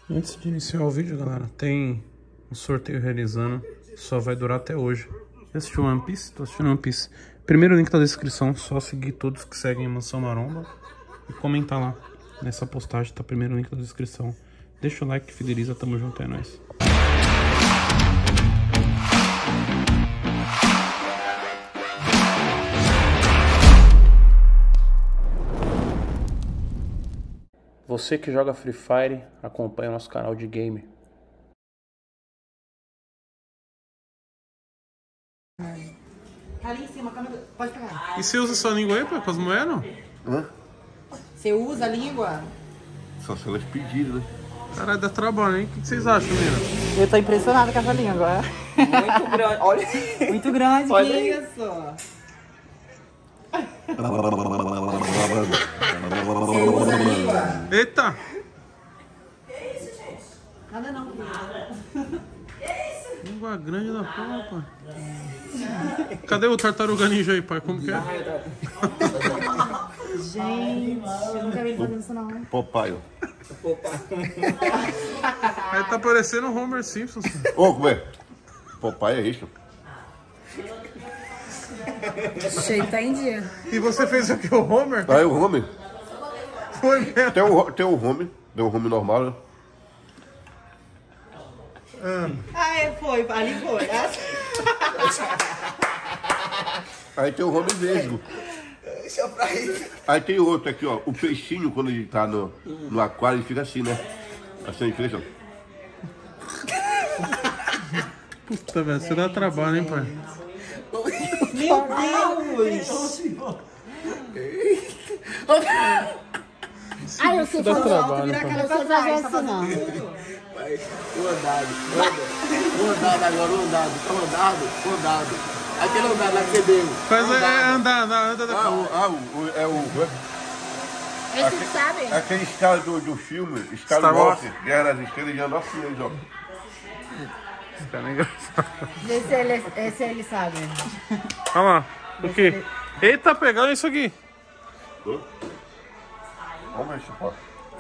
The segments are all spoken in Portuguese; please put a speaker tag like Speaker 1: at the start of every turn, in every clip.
Speaker 1: Antes de iniciar o vídeo, galera, tem um sorteio realizando, só vai durar até hoje. Assistiu One Piece? Tô assistindo One Piece. Primeiro link da descrição, só seguir todos que seguem Mansão Maromba e comentar lá. Nessa postagem tá primeiro link da descrição. Deixa o like, fideliza, tamo junto, é nóis. Você que joga Free Fire, acompanha o nosso canal de game.
Speaker 2: Ali em cima, pode pegar.
Speaker 1: E você usa sua língua aí, pô, com as moedas?
Speaker 3: Hã?
Speaker 2: Você usa a língua?
Speaker 3: Só se elas pedirem, né?
Speaker 1: Caralho, dá trabalho, hein? O que vocês acham, menina?
Speaker 2: Eu tô impressionada com essa língua.
Speaker 4: Muito grande, olha.
Speaker 2: Muito grande,
Speaker 4: Olha
Speaker 2: que
Speaker 4: aí.
Speaker 2: isso?
Speaker 1: Eita!
Speaker 2: Nada não.
Speaker 1: Língua grande da porra, pai. Cadê o tartaruga ninja aí, pai? Como que é?
Speaker 2: Gente, eu nunca vi ele fazendo isso não.
Speaker 3: Popeye.
Speaker 1: Aí tá parecendo o Homer Simpson.
Speaker 3: Ô, como é? Popeye é isso.
Speaker 2: Cheio tá em dia.
Speaker 1: E você fez o que? O Homer?
Speaker 3: Aí o home.
Speaker 1: Foi mesmo.
Speaker 3: Tem o home. Tem o home normal, né?
Speaker 2: Foi, ali foi.
Speaker 3: Aí tem o home vesgo. Aí tem outro aqui, ó. O peixinho, quando ele tá no aquário, ele fica assim, né? Assim, ele fica assim,
Speaker 1: Puta, velho, você dá trabalho, hein, pai?
Speaker 2: Meu Deus! Ai, eu sei
Speaker 1: Dá
Speaker 2: fazer
Speaker 1: trabalho, pai.
Speaker 2: eu sei fazer isso não.
Speaker 4: O andado agora, o andado. Aquele andado lá que você deu.
Speaker 1: Faz anda.
Speaker 3: é o...
Speaker 2: Eles sabem.
Speaker 3: Aquele cara do filme,
Speaker 1: Star
Speaker 3: Star
Speaker 1: Wars.
Speaker 3: Wars, Guerra das Estrelas, já assim, eles, ó.
Speaker 1: Esse cara é engraçado.
Speaker 2: Esse ele sabe.
Speaker 1: Olha lá. O quê? Eita, pegando isso aqui.
Speaker 3: Vamos ver se pode.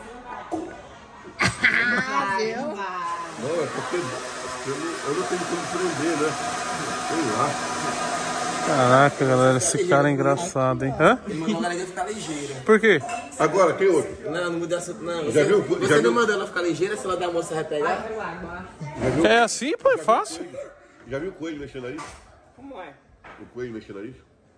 Speaker 2: Viu?
Speaker 3: Não, é porque eu não tenho como prender, né? Sei lá.
Speaker 1: Caraca, galera, esse cara é engraçado, hein? Hã?
Speaker 4: Ele mandou a galera ficar ligeira.
Speaker 1: Por quê?
Speaker 3: Agora, tem outro.
Speaker 4: Não muda essa. Não,
Speaker 3: Já viu?
Speaker 4: Você
Speaker 3: Já
Speaker 4: não
Speaker 3: viu?
Speaker 4: mandou ela ficar ligeira, se ela der a moça vai pegar?
Speaker 1: É assim, pô, é fácil.
Speaker 3: Já viu o coelho mexendo aí?
Speaker 4: Como é?
Speaker 3: O coelho mexendo aí?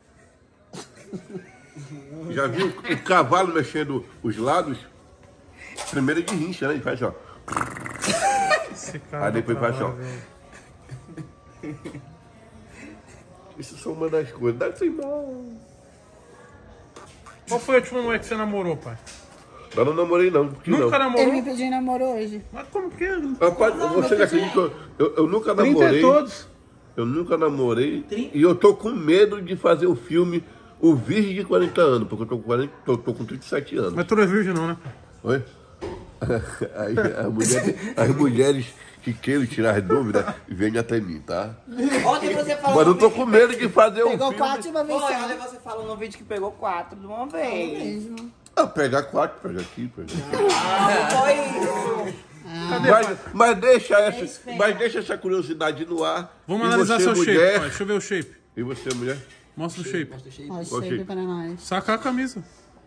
Speaker 3: Já viu o cavalo mexendo os lados? Primeiro é de rincha, né? Ele faz assim, ó.
Speaker 1: Esse cara
Speaker 3: Aí depois
Speaker 1: dá
Speaker 3: faz assim, ó.
Speaker 1: trabalho, velho.
Speaker 3: Isso são uma das coisas. Dá assim, não.
Speaker 1: Qual foi a última mulher que você namorou, pai?
Speaker 3: Eu não namorei, não. Porque
Speaker 1: Nunca
Speaker 3: não.
Speaker 1: namorou?
Speaker 2: Ele me pediu namoro hoje.
Speaker 1: Mas como que é?
Speaker 3: Rapaz, você já acredita que eu nunca
Speaker 1: 30
Speaker 3: namorei.
Speaker 1: é todos.
Speaker 3: Eu nunca namorei. E eu tô com medo de fazer o filme O Virgem de 40 anos. Porque eu tô com 37 anos.
Speaker 1: Mas tu não é virgem não, né?
Speaker 3: Oi? Aí, as mulheres que queiram tirar as dúvidas, venham até mim, tá?
Speaker 4: Ontem você falou.
Speaker 3: Mas eu tô com medo de fazer um
Speaker 2: Pegou
Speaker 3: filme.
Speaker 2: 4 de uma vez
Speaker 4: Ontem
Speaker 2: só.
Speaker 4: você falou no vídeo que pegou 4 de uma vez.
Speaker 2: Mesmo.
Speaker 3: Ah, pegar 4, pega aqui, pega aqui.
Speaker 4: Não foi isso.
Speaker 3: Mas deixa essa curiosidade no ar.
Speaker 1: Vamos
Speaker 3: E
Speaker 1: analisar
Speaker 3: você,
Speaker 1: seu shape,
Speaker 3: mulher,
Speaker 1: pai. Deixa eu ver o shape.
Speaker 3: E você, mulher?
Speaker 1: Mostra o shape.
Speaker 2: Ó,
Speaker 3: Gostei.
Speaker 2: chega para nós.
Speaker 1: Saca a camisa.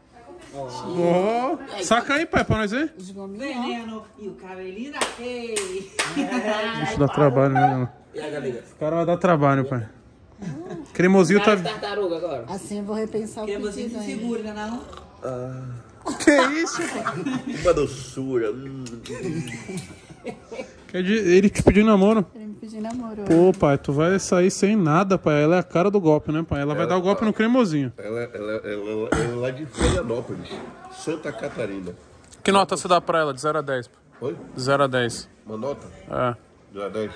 Speaker 1: Ó, saca aí, pai, pra nós ver.
Speaker 2: Os gominhos,
Speaker 5: Veneno e o cabelinho daquele.
Speaker 1: Isso dá trabalho, né, galera?
Speaker 4: E a galera?
Speaker 1: Esse cara vai dar trabalho, pai. Cremosinho tá...
Speaker 4: Tartaruga agora.
Speaker 2: ó. Assim eu vou repensar o
Speaker 5: Porque você
Speaker 2: pedido
Speaker 5: se
Speaker 2: aí.
Speaker 5: segura, né, não?
Speaker 1: Que isso, pai?
Speaker 3: Uma doçura.
Speaker 1: Ele te pediu namoro.
Speaker 2: Ele me pediu namoro.
Speaker 1: Pô, pai, tu vai sair sem nada, pai. Ela é a cara do golpe, né, pai? Ela vai dar o golpe no cremosinho.
Speaker 3: Ela é lá de Florianópolis, Santa Catarina.
Speaker 1: Que nota você dá pra ela? De 0 a 10.
Speaker 3: Oi?
Speaker 1: De 0 a 10.
Speaker 3: Uma nota?
Speaker 1: É.
Speaker 3: De 10.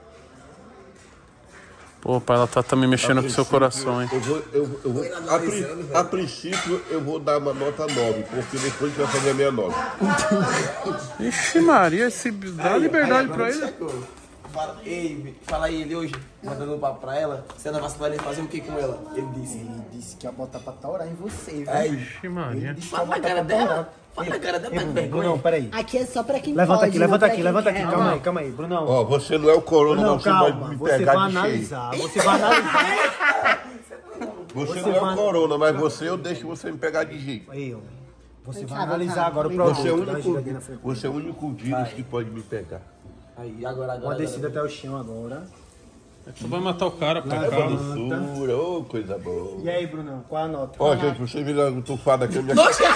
Speaker 1: Pô, pai, ela tá também mexendo com o seu coração, hein?
Speaker 3: Eu vou a princípio, eu vou dar uma nota 9, porque depois vai fazer a minha nota.
Speaker 1: Ixi, Maria, dá liberdade pra ele.
Speaker 4: Fala aí, ele hoje, mandando um papo pra ela, você não vai planejar fazer o que com ela? Ele disse que ia botar pra taurar em você, velho.
Speaker 1: Vixe, Maria.
Speaker 4: Fala na cara dela. Fala na cara dela, tá de vergonha.
Speaker 6: Brunão, peraí.
Speaker 5: Aqui é só pra quem
Speaker 6: Levanta
Speaker 5: pode.
Speaker 6: aqui,
Speaker 5: não
Speaker 6: levanta
Speaker 5: pra
Speaker 6: aqui,
Speaker 5: quem
Speaker 6: levanta aqui.
Speaker 5: quer.
Speaker 6: Calma aí, Brunão.
Speaker 3: Ó, você não é o corona,
Speaker 6: Brunão,
Speaker 3: não. Você vai
Speaker 6: calma.
Speaker 3: me
Speaker 6: Você
Speaker 3: pegar
Speaker 6: vai
Speaker 3: de cheio.
Speaker 6: analisar. Você vai analisar.
Speaker 3: Você não é o corona, mas você eu deixo você me pegar de jeito.
Speaker 6: Aí, homem. Você
Speaker 5: Vem
Speaker 6: vai
Speaker 5: cá,
Speaker 6: analisar agora o
Speaker 5: vem
Speaker 6: produto.
Speaker 3: Você é o
Speaker 6: da
Speaker 3: único,
Speaker 6: giradinha na frente.
Speaker 3: você é o único vírus que pode me pegar.
Speaker 4: Aí, agora.
Speaker 6: Uma descida até o chão agora.
Speaker 1: Tu vai matar o cara, pai.
Speaker 3: É
Speaker 1: Calma.
Speaker 3: doçura, ô coisa boa.
Speaker 6: E aí, Brunão, qual a nota?
Speaker 3: Ó, gente, você vira uma tufada aqui na minha carteira.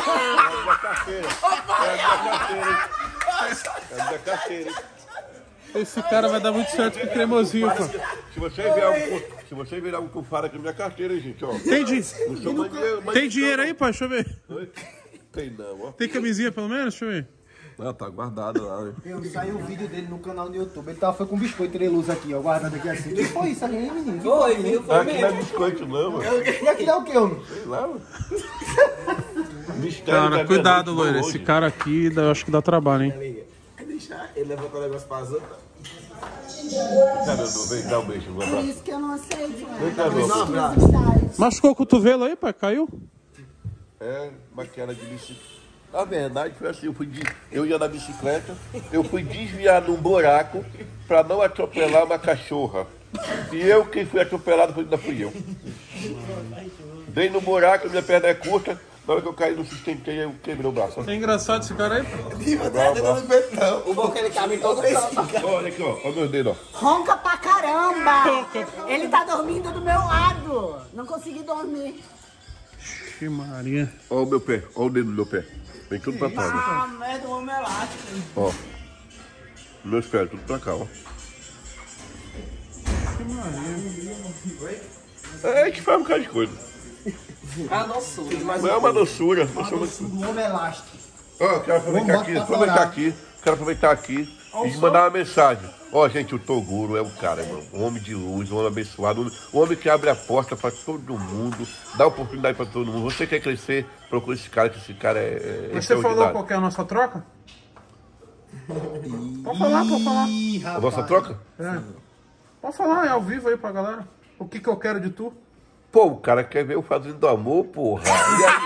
Speaker 3: É a minha carteira.
Speaker 1: Esse cara vai dar muito certo com o cremosinho, pô.
Speaker 3: Se você virar um tufada aqui na minha carteira, gente, ó.
Speaker 1: Tem dinheiro aí, pai? Deixa eu ver.
Speaker 3: Tem não, ó.
Speaker 1: Tem camisinha pelo menos? Deixa eu ver.
Speaker 3: Ah, tá guardado lá, né?
Speaker 6: Saiu um vídeo dele no canal do YouTube. Ele foi com biscoito treloso aqui, ó, guardado aqui assim. O que foi isso aí, menino?
Speaker 4: Foi, viu? Foi
Speaker 3: Aqui não é biscoito não, mano.
Speaker 6: E aqui é o que, homem?
Speaker 3: Sei lá, mano. Mistério da
Speaker 1: Cara,
Speaker 3: minha
Speaker 1: cuidado,
Speaker 3: noite
Speaker 1: loiro.
Speaker 3: hoje.
Speaker 1: Esse cara aqui, eu acho que dá trabalho, hein?
Speaker 4: Deixar ele levantar o negócio pra outra.
Speaker 3: Cadê, Edu? Vem dar um beijo, um
Speaker 5: Por
Speaker 3: abraço.
Speaker 5: isso que eu não aceito.
Speaker 3: Vem cá, meu amor.
Speaker 1: Machucou o cotovelo aí, pai? Caiu?
Speaker 3: É, uma queda de bicicleta. Na verdade, foi assim, eu ia na bicicleta, eu fui desviar num buraco pra não atropelar uma cachorra. E eu, quem fui atropelado, ainda fui eu. Dei no buraco, minha perna é curta, na hora que eu caí, não sustentei, eu quebrei o braço.
Speaker 1: É engraçado esse cara aí, pô.
Speaker 4: O bom é que ele caminha todo esse.
Speaker 3: Olha aqui, ó, olha meu dedo, ó.
Speaker 5: Ronca pra caramba. Ele tá dormindo do meu lado. Não consegui dormir.
Speaker 1: Vixe, Maria.
Speaker 3: Olha o meu pé, olha o dedo do meu pé. Vem tudo pra trás, ó.
Speaker 5: Ah, merda, o homem elástico.
Speaker 3: Ó. Meus pés, tudo pra cá, ó. É, a gente faz um bocado de coisa.
Speaker 4: Ah, nossa.
Speaker 3: Não é uma doçura.
Speaker 6: Um homem elástico.
Speaker 3: Ó, quero aproveitar aqui, e mandar uma mensagem. Ó, gente, o Toguro é um cara, irmão. Um homem de luz, um homem abençoado, um homem que abre a porta pra todo mundo, dá oportunidade pra todo mundo. Você quer crescer, procura esse cara, que esse cara é
Speaker 1: Mas você falou qual que é a nossa troca? Pode falar, pode falar.
Speaker 3: A nossa troca?
Speaker 1: É. Pode falar, é ao vivo aí pra galera. O que eu quero de tu?
Speaker 3: Pô, o cara quer ver eu fazendo amor, porra. E aí?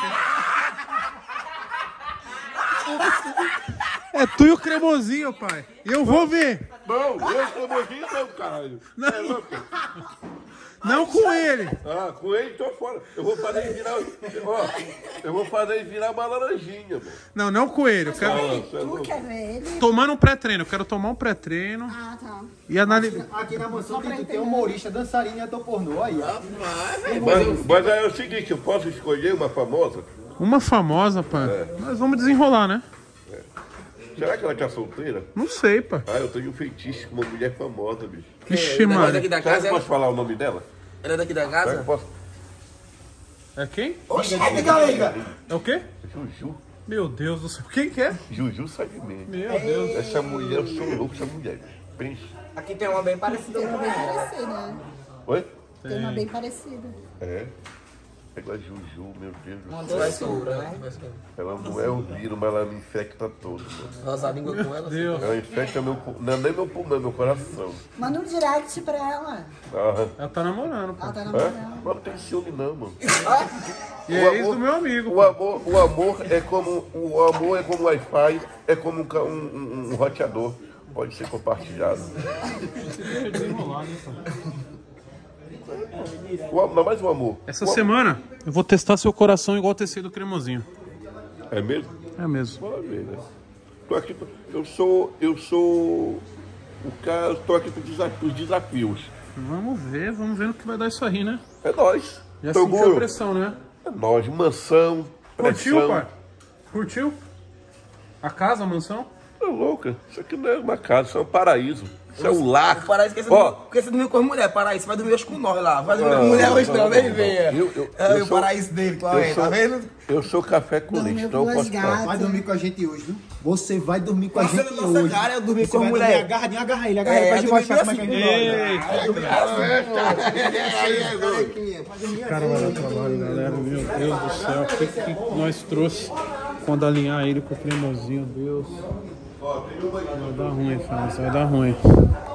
Speaker 1: É tu e o cremosinho, pai. E eu vou ver.
Speaker 3: Não, eu sou bonzinho não, caralho. É louco.
Speaker 1: Não com ele.
Speaker 3: Ah, com ele tô fora. Eu vou fazer ele virar. Ó, eu vou fazer ele virar uma laranjinha, mano.
Speaker 1: Não com ele. Eu quero
Speaker 5: Tu quer ver ele?
Speaker 1: tomar um pré-treino. Eu quero tomar um pré-treino
Speaker 5: Ah, tá.
Speaker 1: e analisar.
Speaker 6: Aqui na mansão tem que ter humorista, dançarina e ator pornô. Aí, ó.
Speaker 3: Mas aí é o seguinte, eu posso escolher uma famosa?
Speaker 1: Uma famosa, pai. Nós vamos desenrolar, né?
Speaker 3: Será que ela tá solteira?
Speaker 1: Não sei, pai.
Speaker 3: Ah, eu tenho um feitiço com uma mulher famosa, bicho.
Speaker 1: Vixe,
Speaker 4: O negócio
Speaker 1: mano.
Speaker 4: daqui da
Speaker 3: Será que
Speaker 4: casa
Speaker 3: eu posso falar o nome dela?
Speaker 4: Ela é daqui da
Speaker 3: Será que eu
Speaker 4: casa?
Speaker 3: posso?
Speaker 1: É quem?
Speaker 6: Oxe, liga.
Speaker 1: É o quê?
Speaker 3: Juju.
Speaker 1: Meu Deus do céu. Quem que é?
Speaker 3: Juju sai de mim.
Speaker 1: Meu Deus.
Speaker 3: Essa mulher, eu sou louco, essa mulher. Pensa.
Speaker 4: Aqui tem uma bem parecida
Speaker 5: Tem
Speaker 4: com
Speaker 5: uma bem
Speaker 4: ela.
Speaker 5: parecida, né?
Speaker 3: Oi?
Speaker 5: Tem uma bem parecida.
Speaker 3: É. Pega a Juju, meu Deus do
Speaker 4: Uma
Speaker 3: céu.
Speaker 4: doçura, né?
Speaker 3: Ela não é o vírus, mas ela me infecta todo. Mano.
Speaker 4: Rosa a língua com ela.
Speaker 1: Deus.
Speaker 3: Ela infecta não é nem meu pulmão, é meu coração.
Speaker 5: Manda um direct pra ela.
Speaker 3: Ah,
Speaker 1: Ela tá namorando, pô.
Speaker 5: Ela tá
Speaker 3: é?
Speaker 5: namorando.
Speaker 3: Mas não tem ciúme não, mano.
Speaker 1: E é ex do meu amigo,
Speaker 3: O
Speaker 1: pô.
Speaker 3: amor é como um Wi-Fi, é como um roteador. Pode ser compartilhado. Não, mais o amor.
Speaker 1: Essa semana eu vou testar seu coração igual o tecido cremosinho.
Speaker 3: É mesmo?
Speaker 1: É mesmo.
Speaker 3: Bora ver, né? Tô aqui, eu sou o cara, tô aqui pros desafios.
Speaker 1: Vamos ver no que vai dar isso aí, né?
Speaker 3: É nóis.
Speaker 1: Já
Speaker 3: Toguro.
Speaker 1: sentiu a pressão, né?
Speaker 3: É nóis, mansão,
Speaker 1: Curtiu,
Speaker 3: pressão.
Speaker 1: pai? Curtiu? A casa, a mansão?
Speaker 3: Tá louca? Isso aqui não é uma casa, isso é um paraíso. Isso é um lar.
Speaker 4: O paraíso que
Speaker 3: Ó,
Speaker 4: você dormiu com as mulheres, paraíso, vai dormir hoje com nós lá. Vai dormir com mulher hoje não, nem venha.
Speaker 3: eu
Speaker 4: O
Speaker 3: sou-
Speaker 4: paraíso dele, qual
Speaker 3: eu
Speaker 4: é?
Speaker 3: sou-
Speaker 4: Tá vendo?
Speaker 3: Eu sou café com
Speaker 5: Dormiu
Speaker 3: leite,
Speaker 5: com
Speaker 3: então eu
Speaker 5: duas
Speaker 3: posso falar.
Speaker 5: gatas.
Speaker 6: Vai dormir com a gente hoje, viu? Você vai dormir com a
Speaker 4: Nossa,
Speaker 6: gente
Speaker 4: na nossa
Speaker 6: hoje.
Speaker 4: cara, eu dormi
Speaker 6: Você
Speaker 4: com a
Speaker 6: vai
Speaker 4: mulher.
Speaker 6: dormir, agarra ele pra
Speaker 4: É,
Speaker 6: gente
Speaker 4: eu
Speaker 6: mostrar como é
Speaker 4: dormi
Speaker 6: que a gente
Speaker 1: Eita! Cara, vai dar trabalho, galera. Meu Deus do céu. O que nós trouxe quando alinhar ele com o cremosinho? Deus. Vai dar ruim, França. Vai dar ruim.